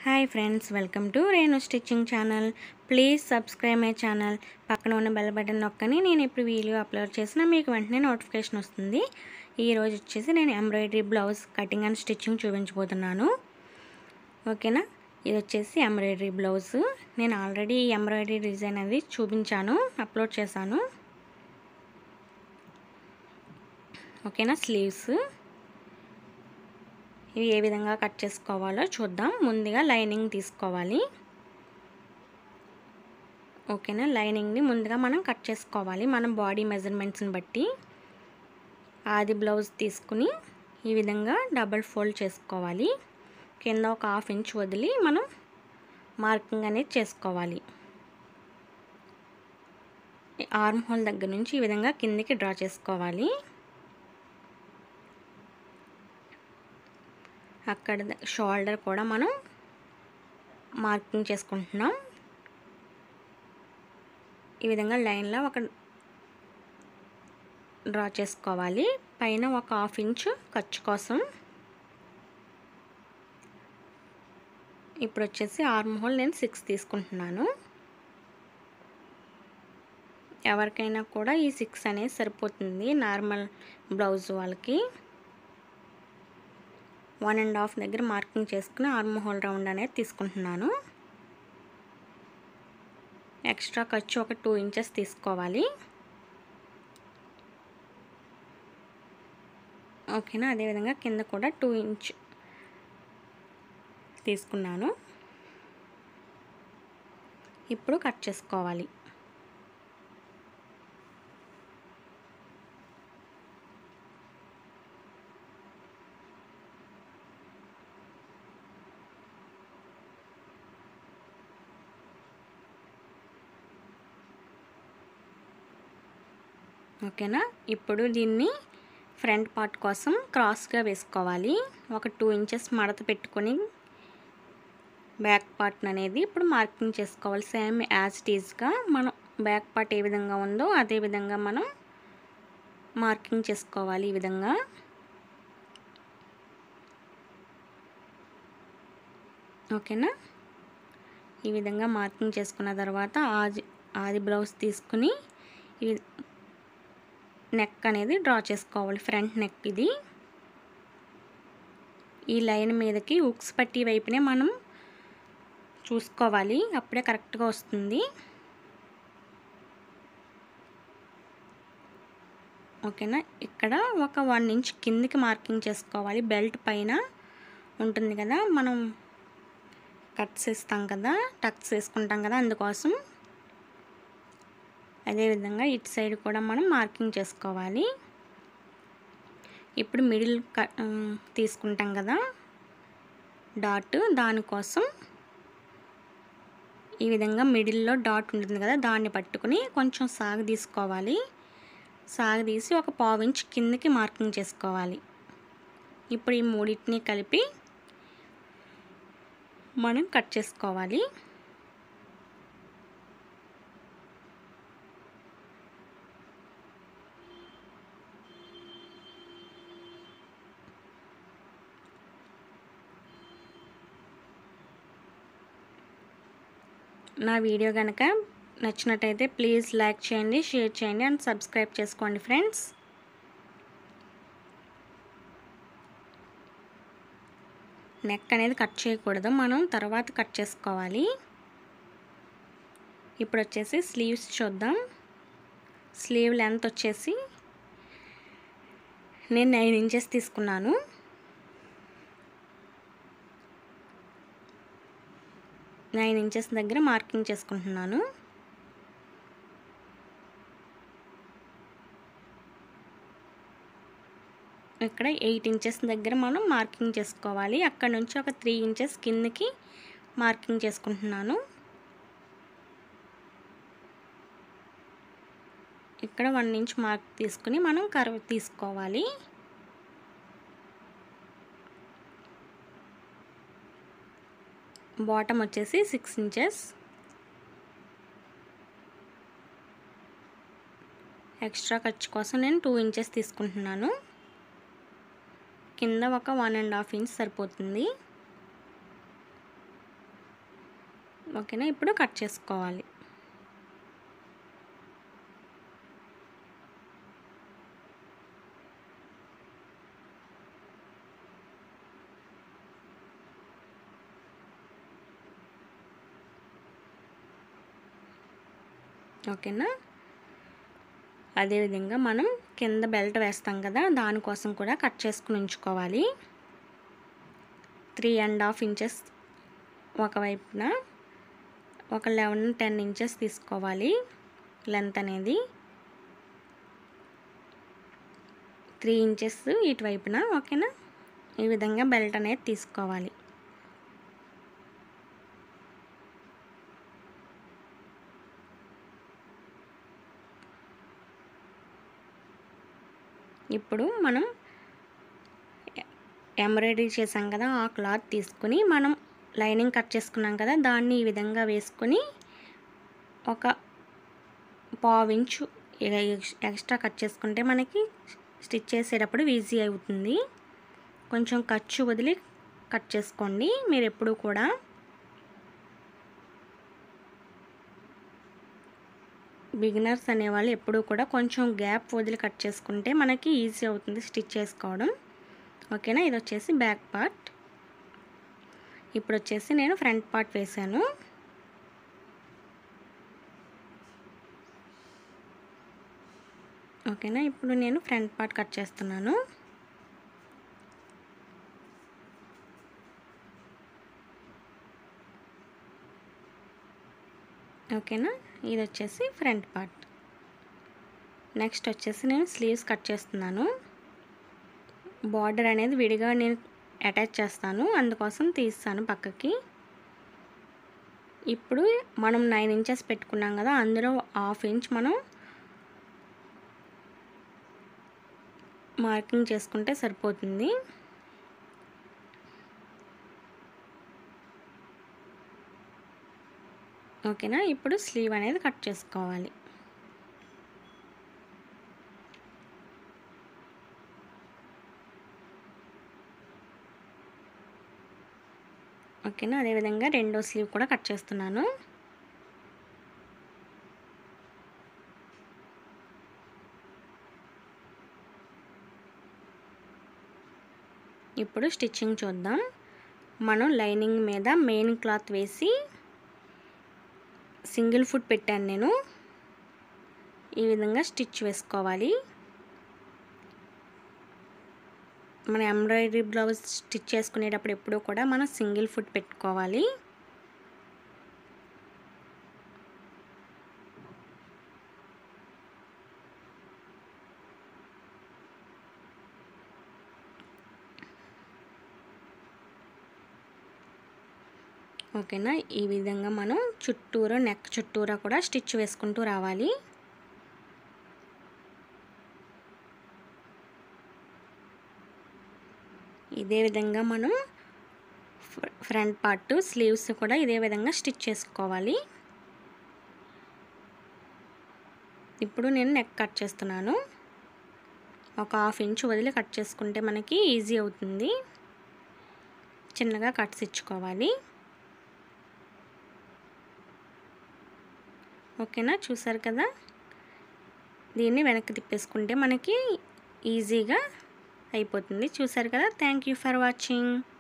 Hi friends, welcome to Renu stitching channel. Please subscribe my channel. పక్కన ఉన్న bell button నొక్కని నేను ఇప్పుడు వీడియో అప్లోడ్ చేసినా మీకు వెంటనే నోటిఫికేషన్ వస్తుంది. ఈరోజు వచ్చేసి నేను embroidery blouse cutting and stitching చూపించబోతున్నాను. ఓకేనా, ఇది వచ్చేసి ఎంబ్రాయిడరీ బ్లౌజ్. నేను ఆల్రెడీ ఎంబ్రాయిడరీ డిజైన్ అది చూపించాను, అప్లోడ్ చేశాను. ఓకేనా, స్లీవ్స్ ఇవి ఏ విధంగా కట్ చేసుకోవాలో చూద్దాం. ముందుగా లైనింగ్ తీసుకోవాలి. ఓకేనా, లైనింగ్ని ముందుగా మనం కట్ చేసుకోవాలి మనం బాడీ మెజర్మెంట్స్ని బట్టి. ఆది బ్లౌజ్ తీసుకుని ఈ విధంగా డబల్ ఫోల్డ్ చేసుకోవాలి. కింద ఒక 1/2 ఇంచ్ వదిలి మనం మార్కింగ్ అనేది చేసుకోవాలి. ఆర్మ్ హోల్ దగ్గర నుంచి ఈ విధంగా కిందికి డ్రా చేసుకోవాలి. అక్కడ షోల్డర్ కూడా మనం మార్కింగ్ చేసుకుంటున్నాం. ఈ విధంగా లైన్లో ఒక డ్రా చేసుకోవాలి. పైన ఒక 1/2 ఇంచ్ ఖర్చు కోసం. ఇప్పుడు వచ్చేసి ఆర్మ్ హోల్ నేను 6 తీసుకుంటున్నాను. ఎవరికైనా కూడా ఈ 6 అనేది సరిపోతుంది నార్మల్ బ్లౌజ్ వాళ్ళకి. 1.5 దగ్గర మార్కింగ్ చేసుకుని ఆర్మ్ హోల్ రౌండ్ అనేది తీసుకుంటున్నాను. ఎక్స్ట్రా ఖర్చు ఒక 2 ఇంచెస్ తీసుకోవాలి. ఓకేనా, అదేవిధంగా కింద కూడా 2 ఇంచ్ తీసుకున్నాను. ఇప్పుడు కట్ చేసుకోవాలి. ఓకేనా, ఇప్పుడు దీన్ని ఫ్రంట్ పార్ట్ కోసం క్రాస్గా వేసుకోవాలి. ఒక 2 ఇంచెస్ మడత పెట్టుకొని బ్యాక్ పార్ట్ అనేది ఇప్పుడు మార్కింగ్ చేసుకోవాలి. సేమ్ యాజ్ ఇట్ ఈజ్గా మనం బ్యాక్ పార్ట్ ఏ విధంగా ఉందో అదే విధంగా మనం మార్కింగ్ చేసుకోవాలి. ఈ విధంగా ఓకేనా, ఈ విధంగా మార్కింగ్ చేసుకున్న తర్వాత ఆది బ్లౌజ్ తీసుకుని నెక్ అనేది డ్రా చేసుకోవాలి. ఫ్రంట్ నెక్ ఇది. ఈ లైన్ మీదకి హుక్స్ పట్టి వైపునే మనం చూసుకోవాలి, అప్పుడే కరెక్ట్గా వస్తుంది. ఓకేనా, ఇక్కడ ఒక 1 ఇంచ్ కిందికి మార్కింగ్ చేసుకోవాలి. బెల్ట్ పైన ఉంటుంది కదా, మనం కట్స్ వేస్తాం కదా, టక్స్ వేసుకుంటాం కదా, అందుకోసం. అదేవిధంగా ఇటు సైడ్ కూడా మనం మార్కింగ్ చేసుకోవాలి. ఇప్పుడు మిడిల్ తీసుకుంటాం కదా డాట్, దానికోసం ఈ విధంగా మిడిల్లో డాట్ ఉంటుంది కదా, దాన్ని పట్టుకుని కొంచెం సాగు తీసుకోవాలి. సాగు తీసి ఒక 1/2 ఇంచ్ కిందకి మార్కింగ్ చేసుకోవాలి. ఇప్పుడు ఈ మూడింటిని కలిపి మనం కట్ చేసుకోవాలి. నా వీడియో కనుక నచ్చినట్టయితే ప్లీజ్ లైక్ చేయండి, షేర్ చేయండి అండ్ సబ్స్క్రైబ్ చేసుకోండి ఫ్రెండ్స్. నెక్ అనేది కట్ చేయకూడదు, మనం తర్వాత కట్ చేసుకోవాలి. ఇప్పుడు వచ్చేసి స్లీవ్స్ చూద్దాం. స్లీవ్ లెంత్ వచ్చేసి నేను 9 ఇంచెస్ తీసుకున్నాను. నైన్ ఇంచెస్ దగ్గర మార్కింగ్ చేసుకుంటున్నాను. ఇక్కడ 8 ఇంచెస్ దగ్గర మనం మార్కింగ్ చేసుకోవాలి. అక్కడ నుంచి ఒక 3 ఇంచెస్ కిందకి మార్కింగ్ చేసుకుంటున్నాను. ఇక్కడ 1 ఇంచ్ మార్క్ తీసుకుని మనం కర్వ్ తీసుకోవాలి. బాటమ్ వచ్చేసి 6 ఇంచెస్. ఎక్స్ట్రా ఖర్చు కోసం నేను 2 ఇంచెస్ తీసుకుంటున్నాను. కింద ఒక 1.5 ఇంచ్ సరిపోతుంది. ఓకేనా, ఇప్పుడు కట్ చేసుకోవాలి. ఓకేనా, అదేవిధంగా మనం కింద బెల్ట్ వేస్తాం కదా, దానికోసం కూడా కట్ చేసుకుని ఉంచుకోవాలి. 3.5 ఇంచెస్ ఒకవైపున, ఒక 11-10 ఇంచెస్ తీసుకోవాలి లెంత్ అనేది. 3 ఇంచెస్ ఇటువైపున. ఓకేనా, ఈ విధంగా బెల్ట్ అనేది తీసుకోవాలి. ఇప్పుడు మనం ఎంబ్రాయిడరీ చేసాం కదా, ఆ క్లాత్ తీసుకుని మనం లైనింగ్ కట్ చేసుకున్నాం కదా, దాన్ని ఈ విధంగా వేసుకొని ఒక 1/2 ఇంచు ఎక్స్ట్రా కట్ చేసుకుంటే మనకి స్టిచ్ చేసేటప్పుడు ఈజీ అవుతుంది. కొంచెం ఖర్చు వదిలి కట్ చేసుకోండి మీరు ఎప్పుడు కూడా. బిగినర్స్ అనేవాళ్ళు ఎప్పుడూ కూడా కొంచెం గ్యాప్ వదిలి కట్ చేసుకుంటే మనకి ఈజీ అవుతుంది స్టిచ్ చేసుకోవడం. ఓకేనా, ఇది వచ్చేసి బ్యాక్ పార్ట్. ఇప్పుడు వచ్చేసి నేను ఫ్రంట్ పార్ట్ వేసాను. ఓకేనా, ఇప్పుడు నేను ఫ్రంట్ పార్ట్ కట్ చేస్తున్నాను. ఓకేనా, ఇది వచ్చేసి ఫ్రంట్ పార్ట్. నెక్స్ట్ వచ్చేసి నేను స్లీవ్స్ కట్ చేస్తున్నాను. బార్డర్ అనేది విడిగా నేను అటాచ్ చేస్తాను, అందుకోసం తీస్తాను పక్కకి. ఇప్పుడు మనం 9 ఇంచెస్ పెట్టుకున్నాం కదా, అందులో 1/2 ఇంచ్ మనం మార్కింగ్ చేసుకుంటే సరిపోతుంది. ఓకేనా, ఇప్పుడు స్లీవ్ అనేది కట్ చేసుకోవాలి. ఓకేనా, అదేవిధంగా రెండో స్లీవ్ కూడా కట్ చేస్తున్నాను. ఇప్పుడు స్టిచ్చింగ్ చూద్దాం. మనం లైనింగ్ మీద మెయిన్ క్లాత్ వేసి సింగిల్ ఫుట్ పెట్టాను నేను. ఈ విధంగా స్టిచ్ వేసుకోవాలి. మన ఎంబ్రాయిడరీ బ్లౌజ్ స్టిచ్ చేసుకునేటప్పుడు ఎప్పుడూ కూడా మనం సింగిల్ ఫుట్ పెట్టుకోవాలి. ఓకేనా, ఈ విధంగా మనం చుట్టూరా నెక్ చుట్టూరా కూడా స్టిచ్ వేసుకుంటూ రావాలి. ఇదే విధంగా మనం ఫ్రంట్ పార్ట్ స్లీవ్స్ కూడా ఇదే విధంగా స్టిచ్ చేసుకోవాలి. ఇప్పుడు నేను నెక్ కట్ చేస్తున్నాను. ఒక 1/2 ఇంచ్ వదిలి కట్ చేసుకుంటే మనకి ఈజీ అవుతుంది. చిన్నగా కట్స్ ఇచ్చుకోవాలి. ఓకేనా, చూసారు కదా, దీన్ని వెనక్కి తిప్పేసుకుంటే మనకి ఈజీగా అయిపోతుంది. చూసారు కదా, థ్యాంక్ యూ ఫర్ వాచింగ్.